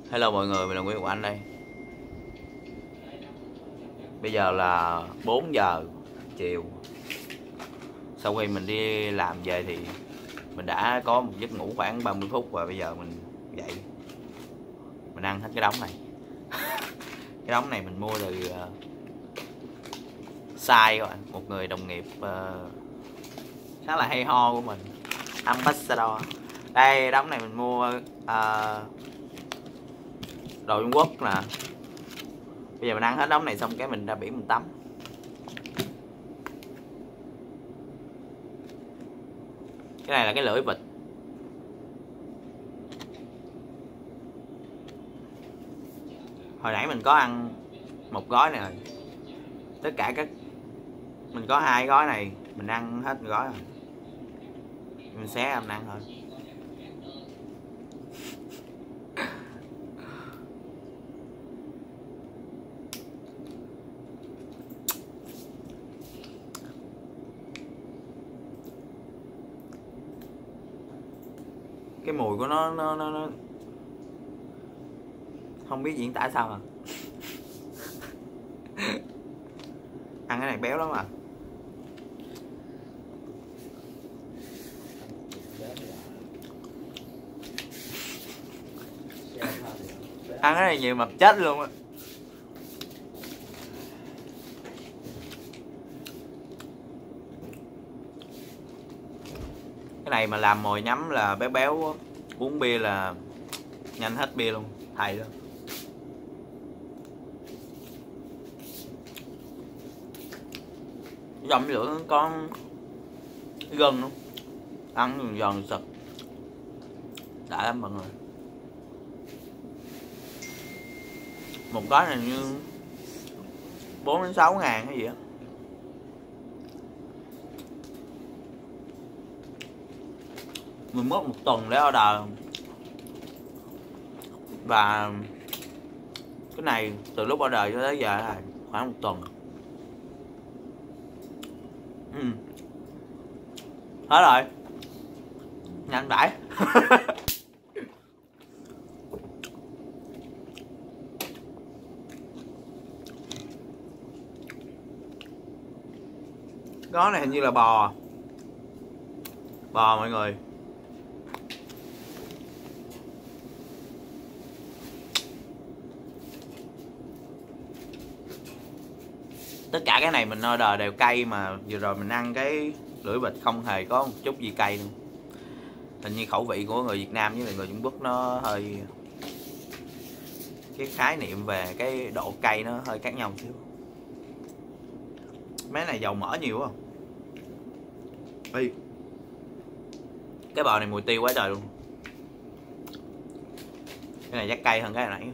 Hello mọi người, mình là Nguyễn Ngọc Anh đây. Bây giờ là 4 giờ chiều. Sau khi mình đi làm về thì mình đã có một giấc ngủ khoảng 30 phút và bây giờ mình dậy. Mình ăn hết cái đống này. Cái đống này mình mua từ Sai các bạn, một người đồng nghiệp khá là hay ho của mình, Ambassador. Đây, đống này mình mua đồ Trung Quốc nè. Bây giờ mình ăn hết đống này xong cái mình ra biển mình tắm. Cái này là cái lưỡi vịt. Hồi nãy mình có ăn một gói này rồi. Tất cả mình có 2 gói này, mình ăn hết gói rồi. Mình xé mình ăn thôi. Cái mùi của nó không biết diễn tả sao à. Ăn cái này béo lắm à. Ăn cái này nhiều mập chết luôn á. Cái này mà làm mồi nhắm là béo béo, uống bia là nhanh hết bia luôn, thầy đó. Dòng lửa có gân luôn, ăn giòn sực đã lắm mọi người. Một gói này như 4 đến 6 ngàn cái gì á. Mình mất 1 tuần để order. Và cái này từ lúc order cho tới giờ là khoảng 1 tuần. Hết rồi. Nhanh đãi. Đó này hình như là bò mọi người. Tất cả cái này mình order đều cay, mà vừa rồi mình ăn cái lưỡi vịt không hề có một chút gì cay luôn. Hình như khẩu vị của người Việt Nam với người Trung Quốc nó hơi, cái khái niệm về cái độ cay nó hơi khác nhau một xíu. Mấy này dầu mỡ nhiều không? Ê, cái bò này mùi tiêu quá trời luôn. Cái này chắc cay hơn cái hồi nãy.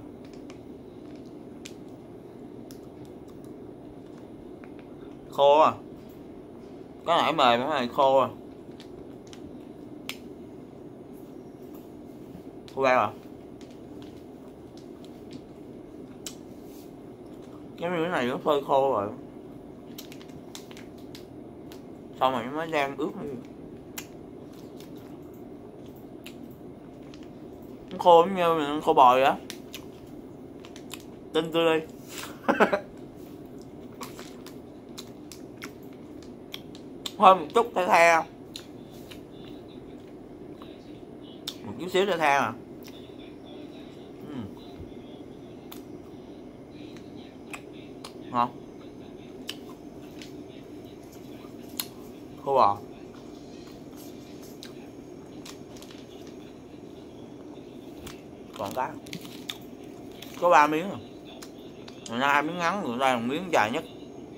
Khô à. Cái nãy mềm, cái này khô à. Khô bao à. Giống như cái này nó phơi khô rồi, xong rồi nó mới đang ướp đi. Nó khô giống như khô bò vậy á. Tin tôi đi. Hơi một chút the the, một chút xíu the the à. Ngon. Khô bò. Còn cái có 3 miếng rồi. Người ta 2 miếng ngắn, người ta 1 miếng dài nhất.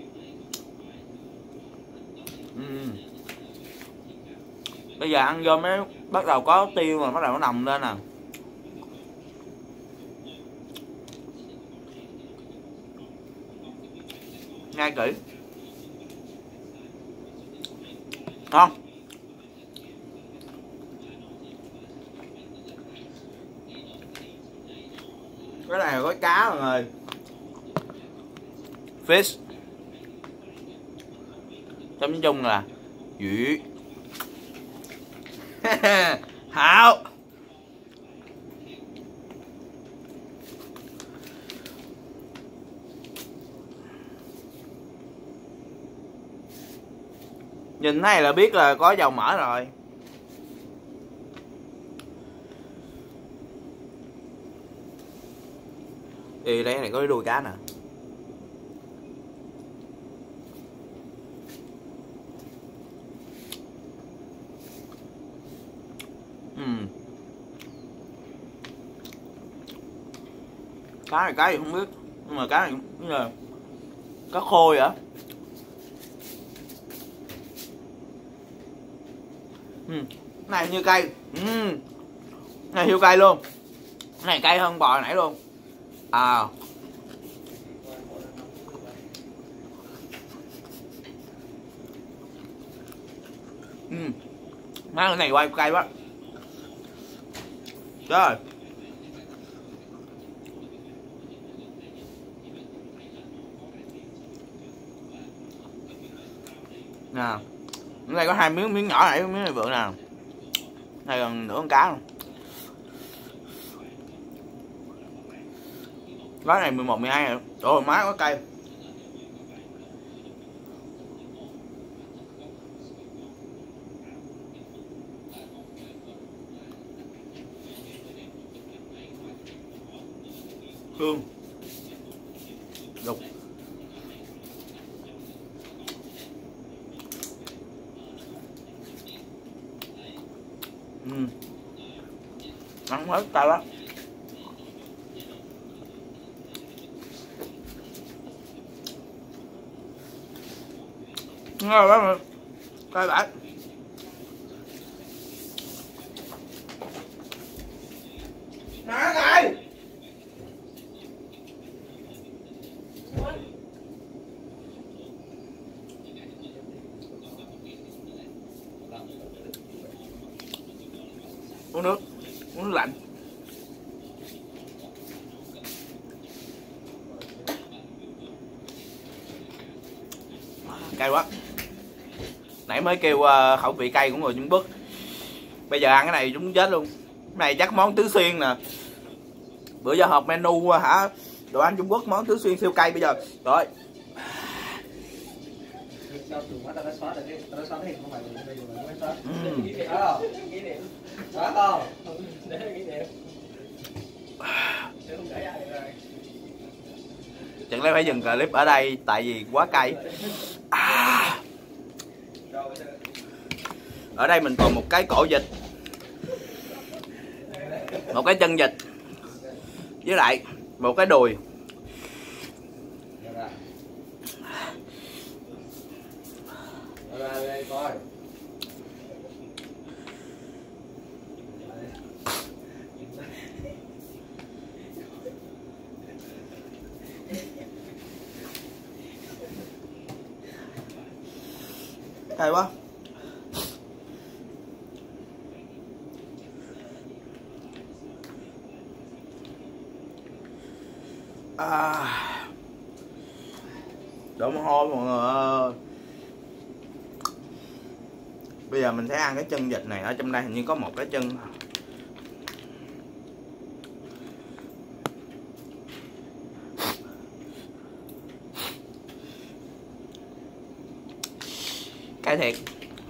Bây giờ ăn vô mới bắt đầu có tiêu mà bắt đầu nó nồng lên nè. Nhai kỹ. Ngon. Cái này là gói cá mọi người. Fish. Nói chung là dữ. Hảo. Nhìn này là biết là có dầu mỡ rồi. Thì đây này có cái đuôi cá nè. Cá này cá gì không biết, nhưng mà cá này cũng là cá khô vậy. Này như cây, này hiệu cây luôn, này cây hơn bò nãy luôn. À, má cái này quay cây quá. Trời. Nè, ở đây có 2 miếng nhỏ này, miếng này vượng nè. Này gần nửa con cá luôn. Gói này 11, 12 rồi. Trời má có cây. Hương. Đục. Ăn hết tay đó. Ngon lắm rồi. Coi bạn. Má ơi. Uống nước lạnh. Cay quá. Nãy mới kêu khẩu vị cay của người Trung Quốc. Bây giờ ăn cái này chúng chết luôn. Cái này chắc món Tứ Xuyên nè. Bữa giờ họp menu hả? Đồ ăn Trung Quốc món Tứ Xuyên siêu cay bây giờ. Rồi. Chẳng lẽ phải dừng clip ở đây tại vì quá cay. Ở đây mình còn một cái cổ vịt, một cái chân vịt, với lại một cái đùi. Cay quá. Đổ mồ hôi mọi người ơi. Bây giờ mình sẽ ăn cái chân vịt này. Ở trong đây hình như có một cái chân. Cay thiệt.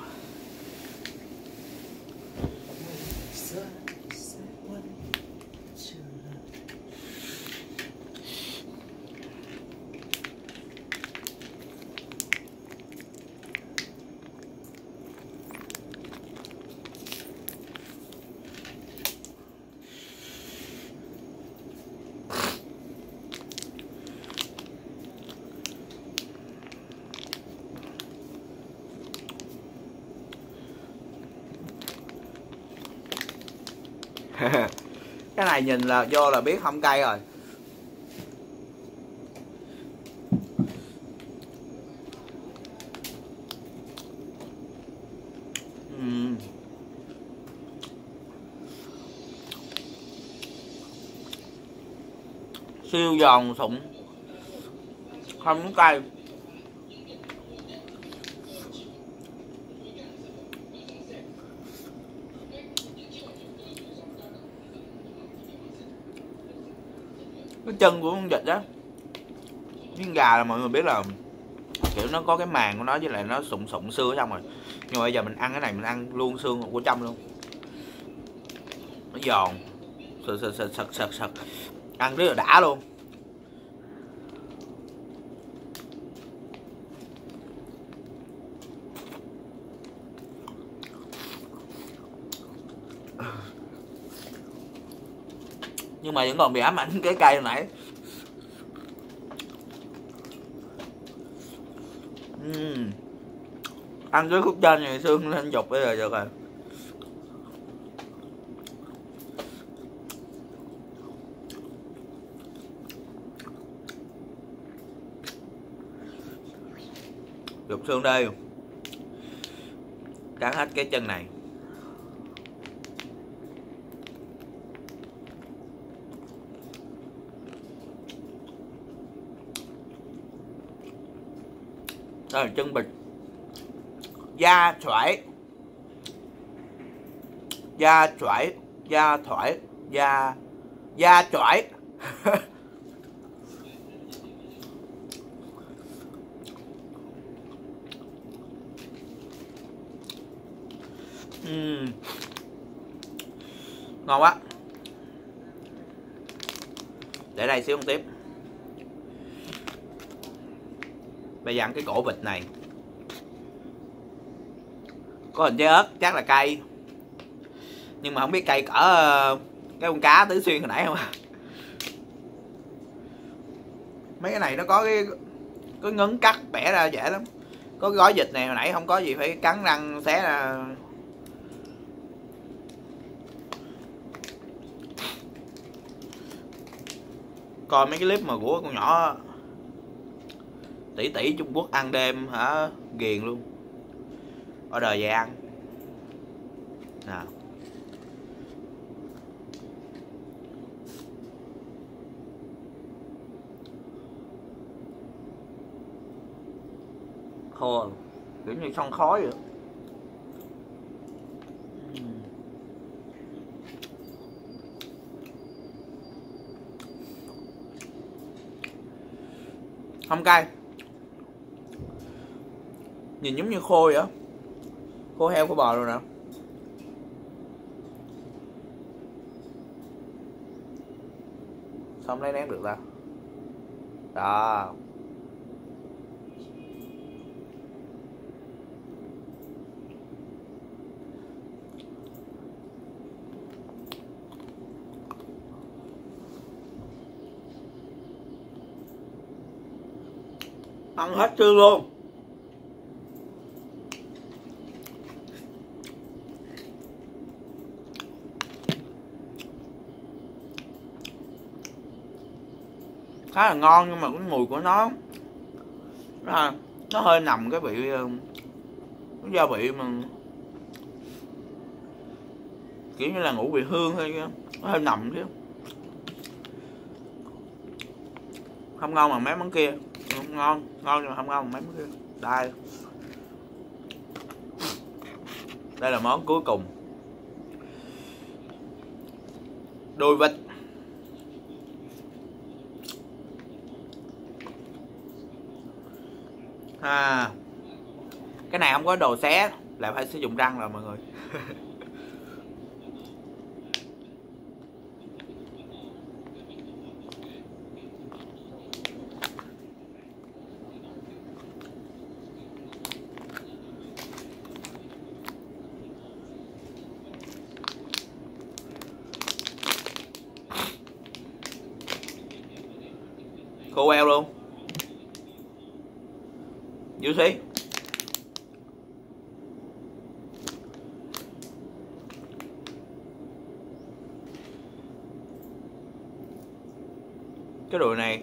Cái này nhìn là vô là biết không cay rồi. Siêu giòn sụn, không cay. Cái chân của con vịt đó, miếng gà là mọi người biết là kiểu nó có cái màng của nó, với lại nó sụn xương ở trong rồi. Nhưng mà bây giờ mình ăn cái này mình ăn luôn xương của trong luôn, nó giòn sật, ăn rất là đã luôn. Nhưng mà vẫn còn bị ám ảnh cái cây hồi nãy. Ăn cái khúc trên này xương lên dục bây giờ được rồi. Dục xương đây, cắn hết cái chân này. Đây là chân vịt, da thoải, da thoải, da thoải, da thoải. Ngon quá. Để đây xíu tiếp. Bây giờ ăn cái cổ vịt này, có hình trái ớt chắc là cay, nhưng mà không biết cay cỡ cái con cá Tứ Xuyên hồi nãy không à. Mấy cái này nó có cái ngấn cắt bẻ ra dễ lắm. Có cái gói vịt này hồi nãy không có gì phải cắn răng xé ra. Coi mấy cái clip mà của con nhỏ tỷ Trung Quốc ăn đêm hả, ghiền luôn. Order về ăn nào. Khô kiểu như son khói vậy. Không cay, nhìn giống như khô vậy, khô heo khô bò rồi nè. Xong lấy nén được ta đó. Ăn hết xương luôn. Khá là ngon, nhưng mà cái mùi của nó hơi nằm cái vị cái gia vị mà kiểu như là ngũ vị hương thôi, nó hơi nằm chứ không ngon mà mấy món kia. Ngon nhưng mà không ngon mà mấy món kia. Đây là món cuối cùng, đùi vịt. Cái này không có đồ xé, lại phải sử dụng răng rồi mọi người. Khô eo luôn, juicy. Cái đùi này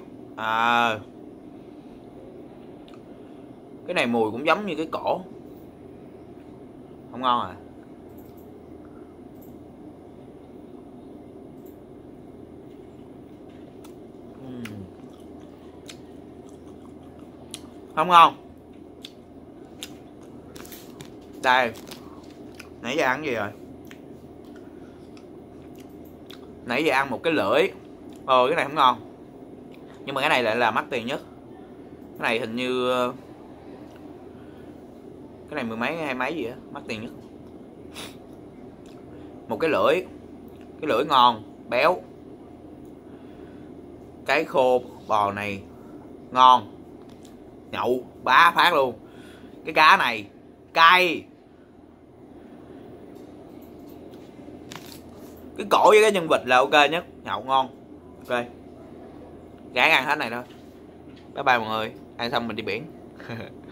cái này mùi cũng giống như cái cổ, không ngon à. Không ngon. Đây, nãy giờ ăn cái gì rồi? Nãy giờ ăn một cái lưỡi. Cái này không ngon, nhưng mà cái này lại là mắc tiền nhất. Cái này hình như Cái này mười mấy hai mấy gì á, mắc tiền nhất. Một cái lưỡi ngon béo. Cái khô bò này ngon, nhậu bá phát luôn. Cái cá này cay. Cái cổ với cái nhân vịt là ok nhất, nhậu ngon. Ok, gán ăn hết này thôi. Bye bye mọi người, ăn xong mình đi biển.